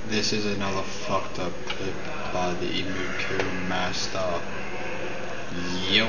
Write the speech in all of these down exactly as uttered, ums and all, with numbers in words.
This is another fucked up clip by the Imuku Master. Yo.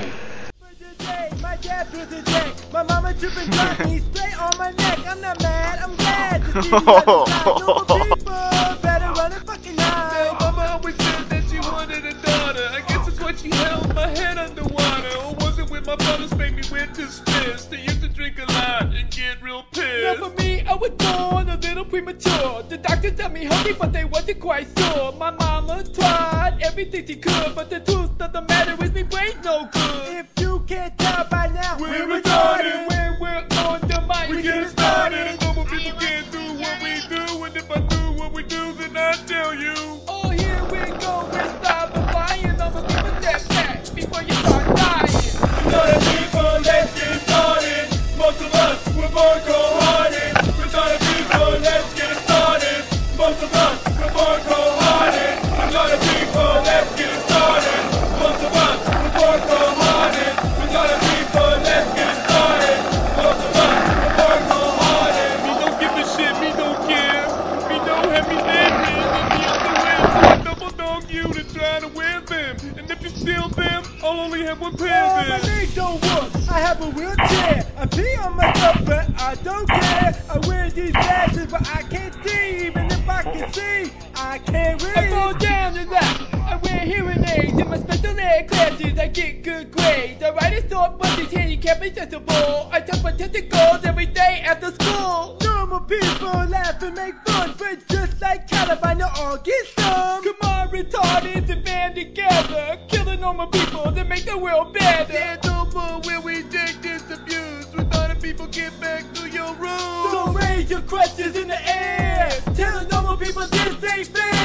My dad threw the day. My mama tripping got me straight on my neck. I'm not mad, I'm glad to see you normal people better run a fucking night. Mama always said that she wanted a daughter. I guess it's what she held my head underwater. Or was it when my brothers made me wear this fist? They used to drink a lot and get real pissed. Now for me, I was born a little premature. The doctors tell me hungry, but they wasn't quite sure. My mama tried everything she could, but the truth of the matter is me brain's no good. If you can't tell by now, We're we're retarded. retarded. When we're on the mic, We get started. Normal people can't do what we do, and if I do what we do, then I tell you. Oh, here we go, we're stopping flying. Over people step back before you start dying. Retarded people, let's get started. Most of us, we're born cold-hearted. Retarded people, let's get started. Most of us, we're born cold-hearted. Retarded people, let's get started. Most of us, we're born cold-hearted. Retarded people, let's get started. Most of us, we're born cold-hearted. Me don't give a shit, me don't care. Me don't have me living in the underwear. So I double dog you to try to wear them. And if you steal them, I'll only have one pair Oh, of my them. legs don't work. I have a wheelchair. I pee on myself, but I don't care. I wear these glasses, but I can't see. Even if I can see, I can't read. I fall down to that. I wear hearing aids in my special ed classes. I get good grades. I write a short but it's handicap accessible. I touch my testicles every day after school. Normal people laugh and make fun, but just like Caliban, they all get some. Come on, retarded, and band together. Killing normal people to make the world better. Yeah, no more where we take this abuse. Retarded people, get back to your roots. So raise your questions in the air. Tell the normal people this ain't fair.